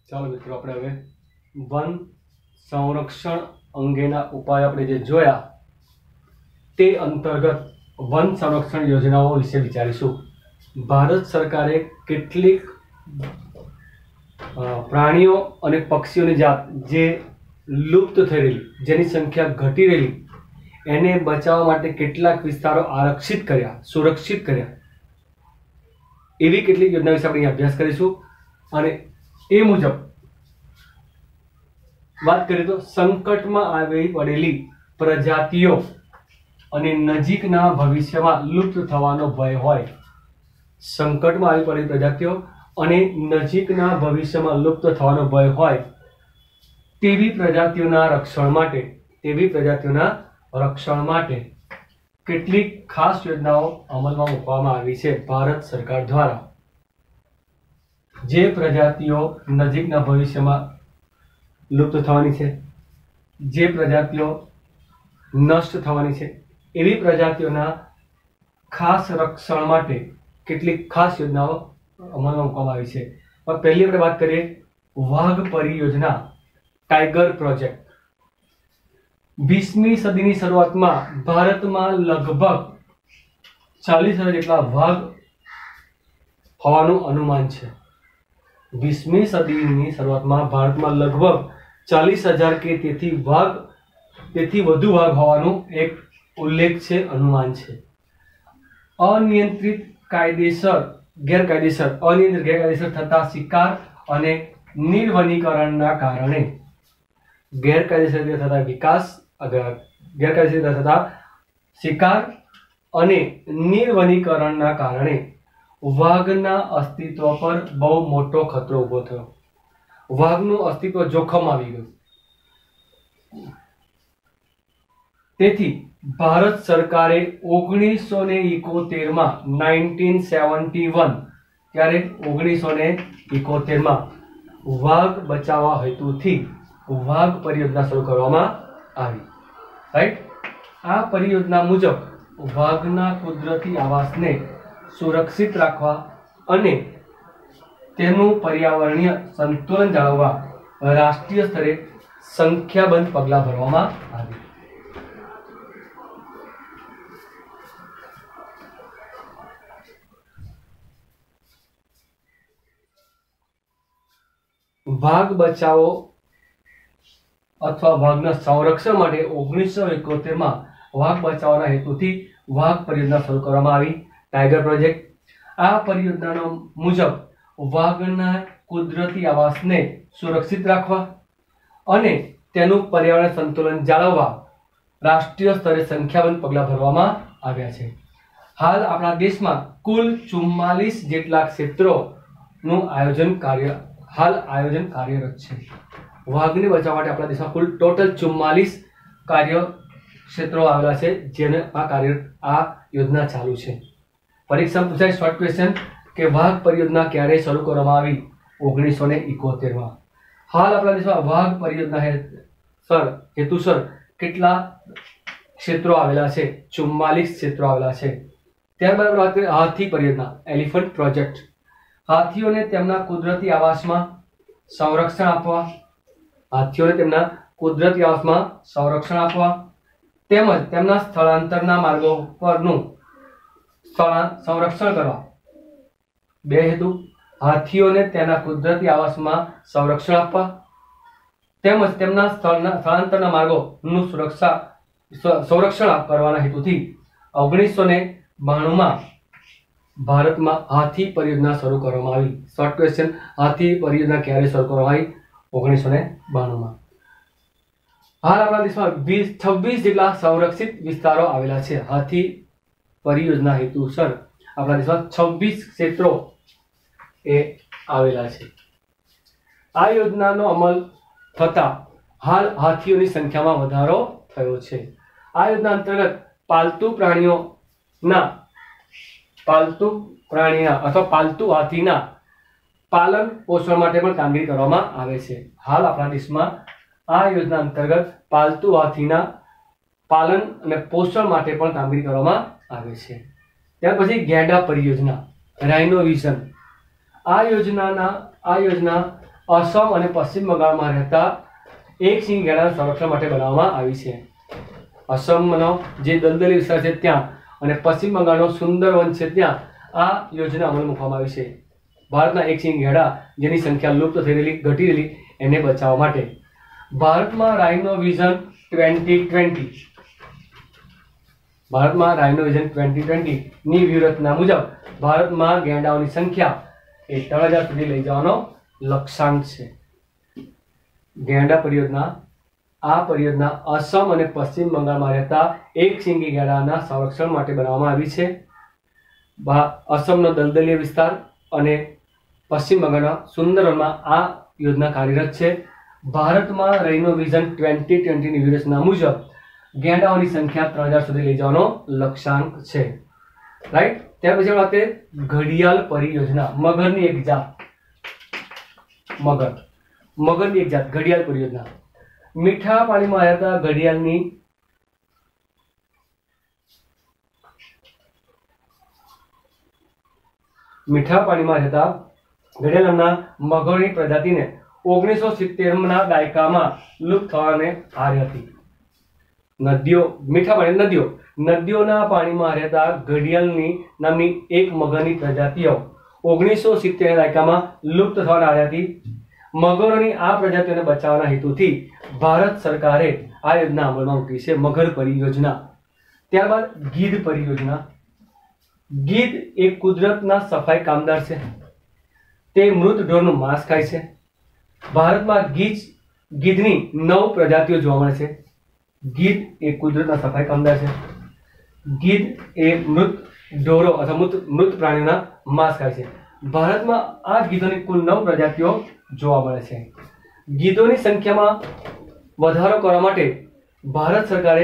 ચાલો મિત્રો, આપણે હવે વન સંરક્ષણ અંગેના ઉપાય આપણે જે જોયા તે અંતર્ગત વન સંરક્ષણ યોજનાઓ વિશે વિચારીશું. ભારત સરકારે કેટલીક પ્રાણીઓ અને પક્ષીઓની જાત જે લુપ્ત થઈ રહેલી, જેની સંખ્યા ઘટી રહેલી, એને બચાવવા માટે કેટલાક વિસ્તારો આરક્ષિત કર્યા, સુરક્ષિત કર્યા, એવી કેટલીક યોજના વિશે આપણે અભ્યાસ કરીશું. અને એ મુજબ વાત કરીએ તો સંકટમાં આવી પડેલી પ્રજાતિઓ અને નજીકના ભવિષ્યમાં લુપ્ત થવાનો ભય હોય, સંકટમાં આવી પડેલી પ્રજાતિઓ અને નજીકના ભવિષ્યમાં લુપ્ત થવાનો ભય હોય તેવી પ્રજાતિઓના રક્ષણ માટે કેટલીક ખાસ યોજનાઓ અમલમાં મૂકવામાં આવી છે ભારત સરકાર દ્વારા. જે પ્રજાતિઓ નજીકના ભવિષ્યમાં લુપ્ત થવાની છે, જે પ્રજાતિઓ નષ્ટ થવાની છે, એવી પ્રજાતિઓના ખાસ રક્ષણ માટે કેટલીક ખાસ યોજનાઓ અમલમાં મૂકવામાં આવી છે. પણ પહેલી આપણે વાત કરીએ વાઘ પરિયોજના, ટાઈગર પ્રોજેક્ટ. 20મી સદીની શરૂઆતમાં ભારતમાં લગભગ 40,000 જેટલા વાઘ હોવાનું અનુમાન છે. 20મી સદીની શરૂઆતમાં ભારતમાં લગભગ 40,000 કે તેથી વધુ વાઘ હોવાનું એક ઉલ્લેખ છે, અનુમાન છે. અનિયંત્રિત ગેરકાયદેસર થતા શિકાર અને નિર્વનીકરણના કારણે ગેરકાયદેસર થતા શિકાર અને નિર્વનીકરણના કારણે વાઘના અસ્તિત્વ પર બહુ મોટો ખતરો ઊભો થયો. વાઘનું અસ્તિત્વ જોખમ આવી ગયું. તેથી ભારત સરકારે 1971 વાઘ બચાવવા હેતુથી વાઘ પરિયોજના શરૂ કરવામાં આવી. રાઈટ. આ પરિયોજના મુજબ વાઘના કુદરતી આવાસને સુરક્ષિત રાખવા અને તેનું પર્યાવરણીય સંતુલન જાળવવા રાષ્ટ્રીય સ્તરે સંખ્યાબંધ પગલાં ભરવામાં આવ્યા. વાઘ બચાવો અથવા વાઘના સંરક્ષણ માટે 1971 વાઘ બચાવવાના હેતુથી વાઘ પરિયોજના શરૂ કરવામાં આવી, ટાઈગર પ્રોજેક્ટ. આ પરિયોજનાનો મુજબ વાઘના કુદરતી આવાસને સુરક્ષિત રાખવા અને તેનું પર્યાવરણ સંતુલન જાળવવા રાષ્ટ્રીય સ્તરે સંખ્યાબંધ પગલાં ભરવામાં આવ્યા છે. હાલ આપણા દેશમાં કુલ 44 જેટલા ક્ષેત્રોનું આયોજન કાર્યરત છે. વાઘને બચાવવા માટે આપણા દેશમાં કુલ ટોટલ 44 કાર્ય ક્ષેત્રો આવેલા છે, જેને આ યોજના ચાલુ છે. પરીક્ષામાં પૂછાય શોર્ટ ક્વેશ્ચન કે વાઘ પરિયોજના ક્યારે શરૂ કરવામાં આવી? 1971. હાલ આપણા દેશમાં વાઘ પરિયોજના હેતુસર કેટલા ક્ષેત્રો આવેલા છે? 44 ક્ષેત્રો આવેલા છે. ત્યારબાદ વાત કરીએ હાથી પરિયોજના, એલિફન્ટ પ્રોજેક્ટ. હાથીઓને તેમના કુદરતી આવાસમાં સંરક્ષણ આપવા તેમજ તેમના સ્થળાંતરના માર્ગો પરનું સંરક્ષણ કરવા. બે હેતુ: હાથીઓને તેના કુદરતી આવાસમાં સંરક્ષણ આપવા તેમજ તેમના સ્થળાંતરના માર્ગોનું સંરક્ષણ કરવાના હેતુથી 1992 ભારતમાં હાથી પરિયોજના શરૂ કરવામાં આવી. શોર્ટ ક્વેશ્ચન: હાથી પરિયોજના ક્યારે શરૂ કરવામાં આવી? 1992. હાલ આપણા દેશમાં 26 જેટલા સંરક્ષિત વિસ્તારો આવેલા છે. હાથી પરિયોજના હેતુસર આપણા દેશમાં 26 ક્ષેત્રો એ આવેલા છે. આ યોજનાનો અમલ થતા હાલ હાથીઓની સંખ્યામાં વધારો થયો છે. આ યોજના અંતર્ગત પાલતુ હાથીના પાલન પોષણ માટે પણ કામગીરી કરવામાં આવે છે. હાલ આપણા દેશમાં આ યોજના અંતર્ગત પાલતુ હાથીના પાલન અને પોષણ માટે પણ કામગીરી કરવામાં આવે છે. ત્યાર પછી ગેંડા પરિયોજના, રાઇનો વિઝન. આ યોજના असम અને પશ્ચિમ બંગાળમાં રહેતા એક સિંહ ગેંડાના સંરક્ષણ માટે બનાવવામાં આવી છે. અસમનો જે દલદલી વિસ્તાર છે ત્યાં અને પશ્ચિમ બંગાળનો સુંદરવન છે ત્યાં આ યોજના અમલમાં મૂકવામાં આવી છે. ભારતના એક સિંહ ગેંડા જેની સંખ્યા લુપ્ત થઈ રહેલી ઘટી રહેલી એને બચાવવા માટે. ભારતમાં રાઇનો વિઝન 2020 ભારતમાં રાઇનો વિઝન 2020 ની વ્યૂહરચના મુજબ ભારતમાં ગેંડાઓની સંખ્યા એ 3000 સુધી લઈ જવાનો લક્ષ્યાંક છે. ગેંડા પરિયોજના આ પરિયોજના અસમ અને પશ્ચિમ બંગાળમાં રહેતા એક સિંગી ગેંડાના સંરક્ષણ માટે બનાવવામાં આવી છે. અસમનો દલદલીય વિસ્તાર અને પશ્ચિમ બંગાળના સુંદરવનમાં આ યોજના કાર્યરત છે. ભારતમાં રાઇનો વિઝન 2020 ની વ્યૂહરચના મુજબ ગેંડાઓની સંખ્યા 3000 સુધી લઈ જવાનો લક્ષ્યાંક છે. રાઈટ. ત્યાર પછી વાત કરીએ ઘડિયાળ પરિયોજના. મગરની એક જાત મગરની એક જાત ઘડિયાળ પરિયોજના. મીઠા પાણીમાં રહેતા ઘડિયાળની નામના મગરની પ્રજાતિને 1970 ના દાયકામાં લુપ્ત થવાને આરે હતી. નદીઓના પાણીમાં રહેતા ઘડિયાળની નામની એક મગરની પ્રજાતિઓ 1970 ના દાયકામાં લુપ્ત થવાના આરે હતી. મગરોની આ પ્રજાતિઓને બચાવવાના હેતુથી ભારત સરકારે આ યોજના અમલમાં મૂકી છે, મગર પરિયોજના. ત્યારબાદ ગીધ પરિયોજના. ગીધ એ કુદરતના સફાઈ કામદાર છે. તે મૃત ઢોરનું માંસ ખાય છે. ભારતમાં ગીધની 9 પ્રજાતિઓ જોવા મળે છે. ગીધ એ કુદરતના સફાઈ કામદાર છે. ગીધ એ મૃત ઢોરો અથવા મૃત પ્રાણીઓના માંસ ખાય છે. ભારતમાં આ ગીધોની કુલ 9 પ્રજાતિઓ જોવા મળે છે. ગીધોની સંખ્યામાં વધારો કરવા માટે ભારત સરકારે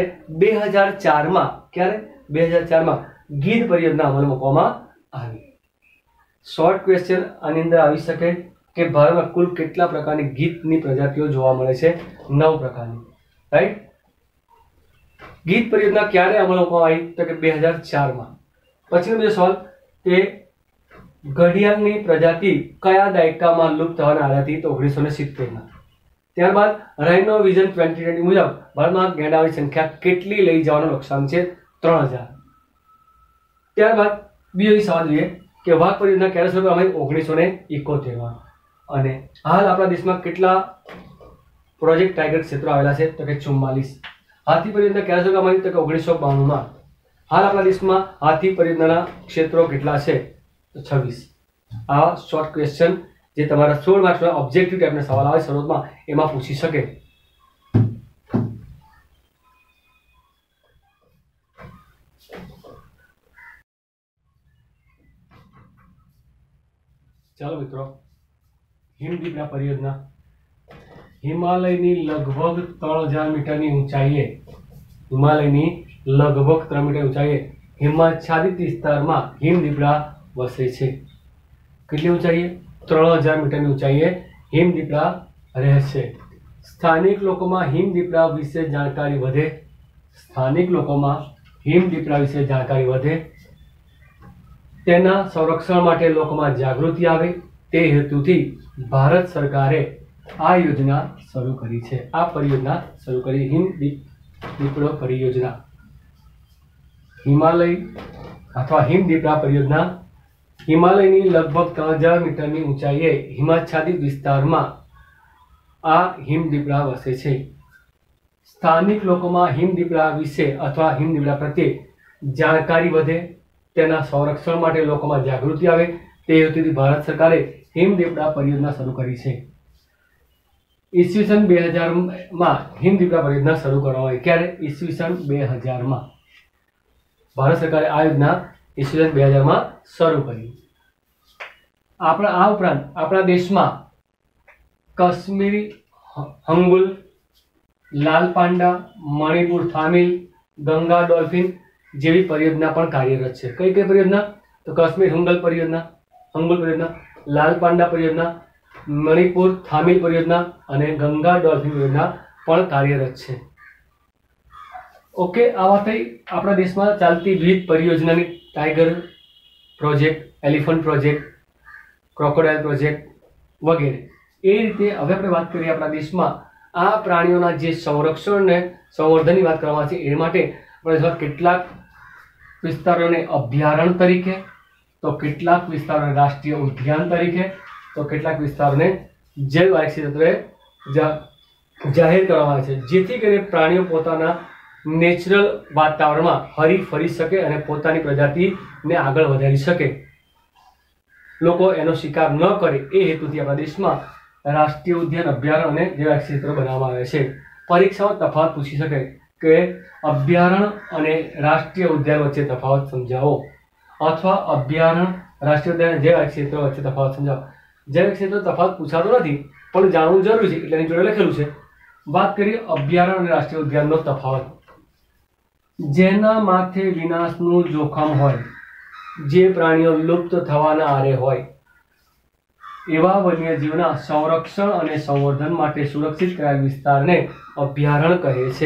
2004માં ગીધ પરિયોજના અમલમાં મૂકવામાં આવી. શોર્ટ ક્વેશ્ચન આની અંદર આવી શકે કે ભારતમાં કુલ કેટલા પ્રકારની ગીધની પ્રજાતિઓ જોવા મળે છે? 9 પ્રકારની. રાઈટ. ગીધ પરિયોજના ક્યારે અમલમાં મૂકવામાં આવી? તો કે 2004માં. પછીનો બીજો સવાલ કે ઘડિયાળની પ્રજાતિ કયા દાયકામાં લુપ્ત થવાના આરે હતી? તો 1970માં. ત્યારબાદ રાઇનો વિઝન 2020 મુજબ ભારતમાં ગેંડાઓની સંખ્યા કેટલી લઈ જવાનો લક્ષ્યાંક છે? 3000. ત્યારબાદ બીજો સવાલ જોઈએ કે વાઘ પરિયોજના ક્યારે શરૂ કરવામાં આવી? 1971માં. અને હાલ આપણા દેશમાં કેટલા પ્રોજેક્ટ ટાઈગર ક્ષેત્રો આવેલા છે? તો કે 44. હાથી પરિયોજના ક્યારે શરૂ કરવામાં આવી? તો કે 1992માં. હાલ આપણા દેશમાં હાથી પરિયોજનાના ક્ષેત્રો કેટલા છે? તો 26. આ શોર્ટ ક્વેશ્ચન જે તમારા 16 માર્ક્સના ઓબ્જેક્ટિવ ટાઈપના સવાલ આવે શરૂઆતમાં એમાં પૂછી શકે. ચાલો મિત્રો, હિમદીપડા પરિયોજના. હિમાલયની લગભગ 3000 મીટરની ઊંચાઈએ હિમાચ્છાદિત વિસ્તારમાં હિમદીપડા વસે છે. કેટલી ઊંચાઈએ? 3000 મીટરની ઊંચાઈએ હિમદીપડા રહે છે. સ્થાનિક લોકોમાં હિમદીપડા વિશે જાણકારી વધે, તેના સંરક્ષણ માટે લોકોમાં જાગૃતિ આવે તે હેતુથી ભારત સરકારે આ યોજના શરૂ કરી છે. આ પરિયોજના શરૂ કરી હિમદીપડો પરિયોજના. હિમાલય અથવા હિમદીપડા પરિયોજના હિમાલયની લગભગ 3000 મીટરની ઊંચાઈએ હિમાચ્છાદિત વિસ્તારમાં આ હિમદીપડા વસે છે. સ્થાનિક લોકોમાં હિમદીપડા વિશે અથવા હિમદીપડા પ્રત્યે જાણકારી વધે, તેના સંરક્ષણ માટે લોકોમાં જાગૃતિ આવે તે હેતુથી ભારત સરકારે હિમદીપડા પરિયોજના શરૂ કરી છે. ઈસવીસન 2000માં હિમદીપડા પરિયોજના શરૂ કરવામાં આવી. ક્યારે? ઈસવીસન 2000માં. ભારત સરકારે આ યોજના ઈસવીસન 2000માં શરૂ કરી. આ ઉપરાંત આપણા દેશમાં કાશ્મીરી હંગુલ, લાલ પાંડા, મણિપુર થામિલ, ગંગા ડોલ્ફિન જેવી પરિયોજના પણ કાર્યરત છે. કઈ કઈ પરિયોજના? તો કાશ્મીર હંગુલ પરિયોજના, લાલ પાંડા પરિયોજના, મણિપુર થામિલ પરિયોજના અને ગંગા ડોલ્ફિન પરિયોજના પણ કાર્યરત છે. ઓકે, આ વાત થઈ આપણા દેશમાં ચાલતી વિવિધ પરિયોજનાની. Tiger project, elephant project, crocodile project વગેરે. એ રીતે હવે આપણે વાત કરીએ આપણા દેશમાં આ પ્રાણીઓના જે સંરક્ષણ અને સંવર્ધનની વાત કરવામાં છે એ માટે આપણે કેટલાક વિસ્તારોને અભયારણ્ય તરીકે, તો કેટલાક વિસ્તારોને રાષ્ટ્રીય ઉદ્યાન તરીકે, તો કેટલાક વિસ્તારોને જૈવ આરક્ષિત ક્ષેત્રે જાહેર કરવામાં આવે છે, જેથી કરીને પ્રાણીઓ પોતાના નેચરલ વાતાવરણમાં હરી ફરી શકે અને પોતાની પ્રજાતિને આગળ વધારી શકે, લોકો એનો શિકાર ન કરે એ હેતુથી આપણા દેશમાં રાષ્ટ્રીય ઉદ્યાન, અભયારણ્ય અને જૈવ આરક્ષિત ક્ષેત્રો બનાવવામાં આવે છે. પરીક્ષામાં તફાવત પૂછી શકે કે અભયારણ્ય અને રાષ્ટ્રીય ઉદ્યાન વચ્ચે તફાવત સમજાવો, અથવા અભયારણ્ય, રાષ્ટ્રીય ઉદ્યાન અને જૈવ આરક્ષિત ક્ષેત્રો વચ્ચે તફાવત સમજાવો. જૈવ આરક્ષિત ક્ષેત્રો તફાવત પૂછાતો નથી પણ જાણવું જરૂરી છે એટલે એની જોડે લખેલું છે. વાત કરીએ અભયારણ્ય અને રાષ્ટ્રીય ઉદ્યાનનો તફાવત. જેના માથે વિનાશનું જોખમ હોય, જે પ્રાણીઓ લુપ્ત થવાના આરે હોય, એવા વન્યજીવના સંરક્ષણ અને સંવર્ધન માટે સુરક્ષિત કરાયેલ વિસ્તારને અભયારણ્ય કહે છે.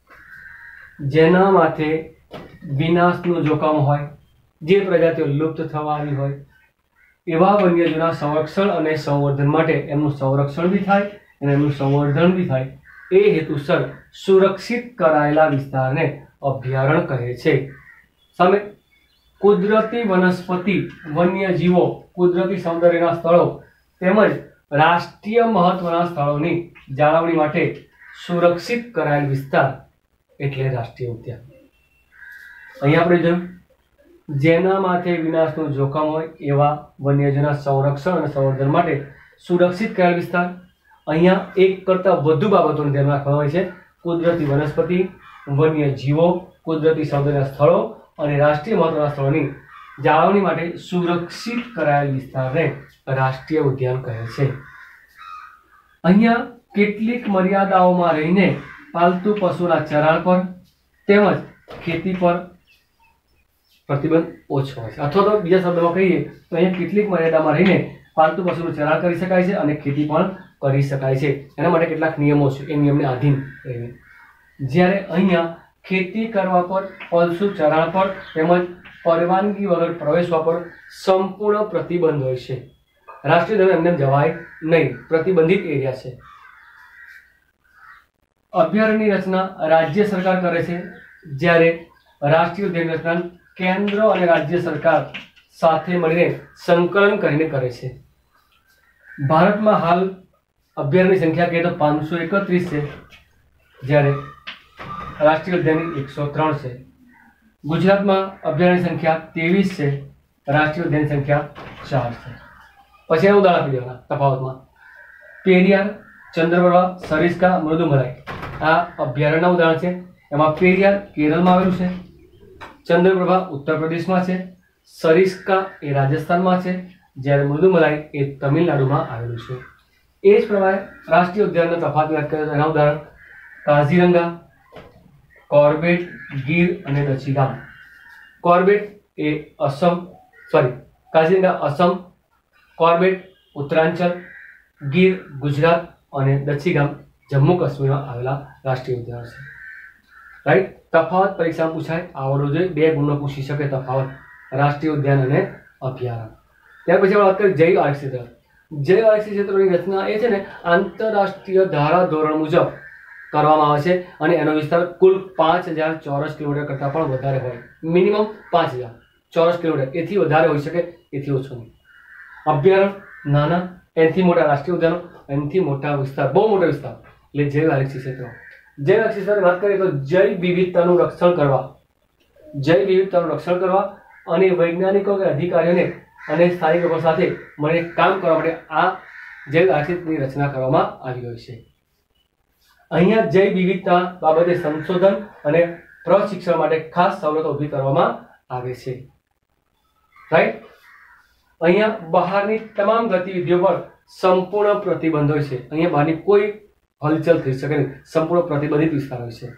જેના માથે વિનાશનું જોખમ હોય, જે પ્રજાતિઓ લુપ્ત થવા આવી હોય, એવા વન્યજીવના સંરક્ષણ અને સંવર્ધન માટે એમનું સંરક્ષણ બી થાય અને એમનું સંવર્ધન બી થાય એ હેતુસર સુરક્ષિત કરાયેલા વિસ્તારને અભયારણ્ય કહે છે. સામે કુદરતી વનસ્પતિ, વન્યજીવો, કુદરતી સૌંદર્યના સ્થળો તેમજ રાષ્ટ્રીય મહત્વના સ્થળોની જાળવણી માટે સુરક્ષિત કરાયેલ વિસ્તાર એટલે રાષ્ટ્રીય ઉદ્યાન. અહીંયા આપણે જોયું જેના માથે વિનાશનું જોખમ હોય એવા વન્યજીવના સંરક્ષણ અને સંવર્ધન માટે સુરક્ષિત કરાયેલ વિસ્તાર. અહીંયા એક કરતાં વધુ બાબતોને ધ્યાનમાં રાખવામાં આવે છે. કુદરતી વનસ્પતિ, વન્યજીવો, કુદરતી સૌંદર્યના સ્થળો અને રાષ્ટ્રીય મહત્વના સ્થળોની જાળવણી માટે સુરક્ષિત કરાયેલ વિસ્તારને રાષ્ટ્રીય ઉદ્યાન કહે છે. અહીંયા કેટલીક મર્યાદાઓમાં રહીને પાલતુ પશુના ચરાણ પર તેમજ ખેતી પર પ્રતિબંધ ઓછો હોય છે, અથવા તો બીજા શબ્દોમાં કહીએ તો અહીંયા કેટલીક મર્યાદામાં રહીને પાલતુ પશુનું ચરાણ કરી શકાય છે અને ખેતી પણ કરી શકાય છે. એના માટે કેટલાક નિયમો છે, એ નિયમને આધીન રહીને. જ્યારે અહીંયા ખેતી કરવા પર, પશુ ચરાણ પર તેમજ પરવાનગી વગર પ્રવેશવા પર સંપૂર્ણ પ્રતિબંધ હોય છે. રાષ્ટ્રીય ઉદ્યાન એમને જવાય નહીં, પ્રતિબંધિત એરિયા છે. અભયારણ્યની રચના રાજ્ય સરકાર કરે છે, જ્યારે રાષ્ટ્રીય ઉદ્યાનની રચના કેન્દ્ર અને રાજ્ય સરકાર સાથે મળીને સંકલન કરીને કરે છે. ભારતમાં હાલ અભયારણ્યની સંખ્યા કહીએ તો 531 છે, જ્યારે રાષ્ટ્રીય ઉદ્યાનની 103 છે. ગુજરાતમાં અભયારણ્યની સંખ્યા 23 છે, રાષ્ટ્રીય ઉદ્યાનની સંખ્યા 4 છે. પછી એનું ઉદાહરણ આપી દેવાના તફાવતમાં. પેરિયાર, ચંદ્રપ્રભા, સરિસ્કા, મૃદુમલાઈ આ અભયારણ્યના ઉદાહરણ છે. એમાં પેરિયાર કેરળમાં આવેલું છે, ચંદ્રપ્રભા ઉત્તર પ્રદેશમાં છે, સરિસ્કા એ રાજસ્થાનમાં છે, જ્યારે મૃદુમલાઈ એ તમિલનાડુમાં આવેલું છે. એ જ પ્રમાણે રાષ્ટ્રીય ઉદ્યાનનો તફાવત વાત કરીએ તો એના ઉદાહરણ કાઝીરંગા, કોર્બેટ, ગીર અને દચીગામ. કોર્બેટ એ કાઝીરંગા અસમ, કોર્બેટ ઉત્તરાંચલ, ગીર ગુજરાત અને દચીગામ જમ્મુ કાશ્મીરમાં આવેલા રાષ્ટ્રીય ઉદ્યાન છે. રાઈટ. તફાવત પરીક્ષામાં પૂછાય, આવડવું જોઈએ. 2 ગુણનો પૂછી શકે તફાવત રાષ્ટ્રીય ઉદ્યાન અને અભયારણ્ય. ત્યાર પછી વાત કરીએ જૈવ આરક્ષિત ક્ષેત્ર. જૈવ આરક્ષિત ક્ષેત્રોની રચના એ છે ને આંતરરાષ્ટ્રીય ધારા ધોરણ મુજબ કરવામાં આવે છે અને એનો વિસ્તાર કુલ 5000 ચોરસ કિલોમીટર કરતાં પણ વધારે હોય. મિનિમમ 5000 ચોરસ કિલોમીટર, એથી વધારે હોઈ શકે, એથી ઓછો નહીં. અભયારણ્ય નાના, એનાથી મોટા રાષ્ટ્રીય ઉદ્યાનો, એનાથી મોટા વિસ્તાર, બહુ મોટા વિસ્તાર એટલે જૈવ આરક્ષિત ક્ષેત્રો. જૈવ આરક્ષિત ક્ષેત્રની વાત કરીએ તો જૈવ વિવિધતાનું રક્ષણ કરવા અને વૈજ્ઞાનિકો કે અધિકારીઓને અને સ્થાનિક લોકો સાથે મળીને કામ કરવા માટે આ જૈવ આરક્ષિતની રચના કરવામાં આવી હોય છે. અહીંયા જૈવ વિવિધતા બાબતે સંશોધન અને પ્રશિક્ષણ માટે ખાસ સવલતો ઊભી કરવામાં આવે છે. રાઈટ. અહીંયા બહારની તમામ ગતિવિધિઓ પર સંપૂર્ણ પ્રતિબંધ હોય છે. અહીંયા બહારની કોઈ હલચલ થઈ શકે નહીં, સંપૂર્ણ પ્રતિબંધિત વિસ્તાર હોય છે.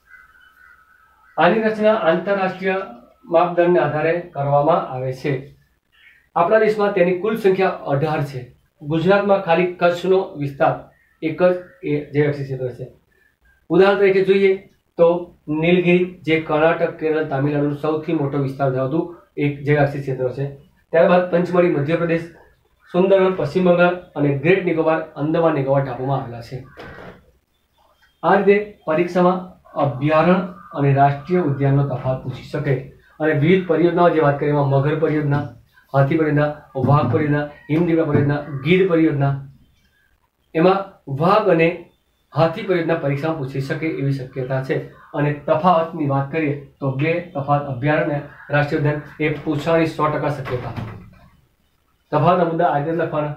આની રચના આંતરરાષ્ટ્રીય માપદંડના આધારે કરવામાં આવે છે. આપણા દેશમાં તેની કુલ સંખ્યા 18 છે. ગુજરાતમાં ખાલી કચ્છનો વિસ્તાર એક જ એ જૈવ આરક્ષિત ક્ષેત્ર છે. ઉદાહરણ તરીકે જોઈએ તો નીલગિરી, જે કર્ણાટક, કેરળ, તામિલનાડુનો સૌથી મોટો વિસ્તાર ધરાવતું એક જૈવ આરક્ષિત ક્ષેત્ર છે. ત્યારબાદ પંચમઢી મધ્યપ્રદેશ, સુંદરવન પશ્ચિમ બંગાળ અને ગ્રેટ નિકોબાર અંદમાન નિકોબાર ટાપુમાં આવેલા છે. આ રીતે પરીક્ષામાં અભયારણ્ય અને રાષ્ટ્રીય ઉદ્યાનનો તફાવત પૂછી શકે અને વિવિધ પરિયોજનાઓ જે વાત કરીએ એમાં મગર પરિયોજના, હાથી પરિયોજના, વાઘ પરિયોજના, હિમદીપડા પરિયોજના, ગીર પરિયોજના, એમાં વાઘ અને હાથી પરિયોજના પરીક્ષામાં પૂછી શકે એવી શક્યતા છે. અને તફાવતની વાત કરીએ તો બે તફાવત અભયારણ્ય રાષ્ટ્રીય ઉદ્યાન એ પૂછવાની 100% શક્યતા. તફાવતના મુદ્દા આજે લખવાના.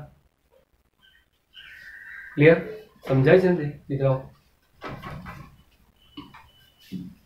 ક્લિયર? સમજાય છે ને દીકરાઓ?